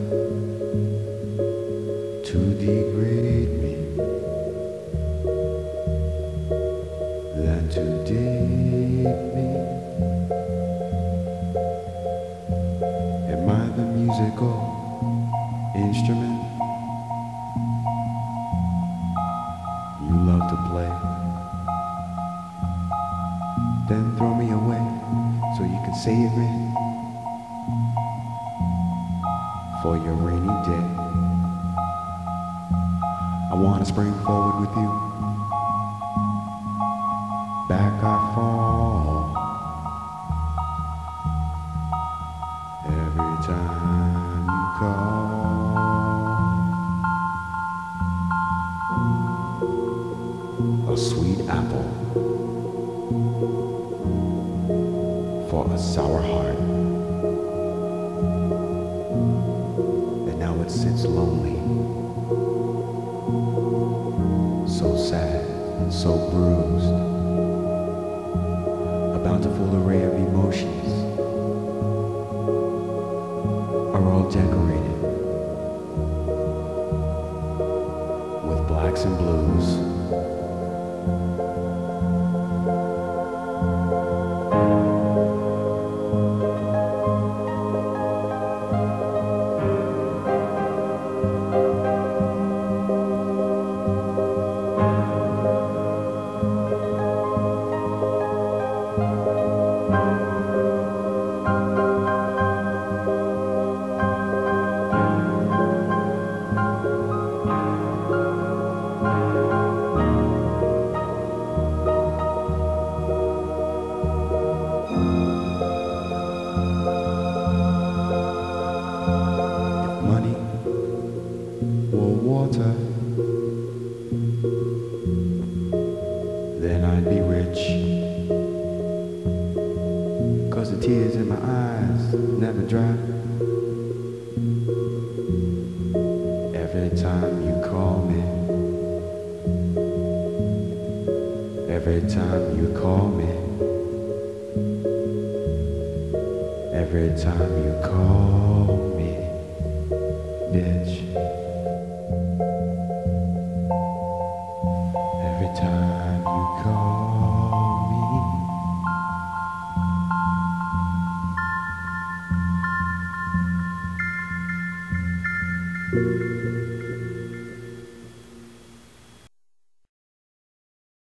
to degrade me than to dig me. Am I the musical instrument you love to play? Then throw me away so you can save me for your rainy day. I want to spring forward with you. Back I fall every time you call. A sweet apple for a sour heart. And now it sits lonely, so sad and so bruised. A bountiful array of emotions are all decorated with blacks and blues. Water, then I'd be rich, 'cause the tears in my eyes never dry. Every time you call me, every time you call me, every time you call me, bitch. Every time you call me,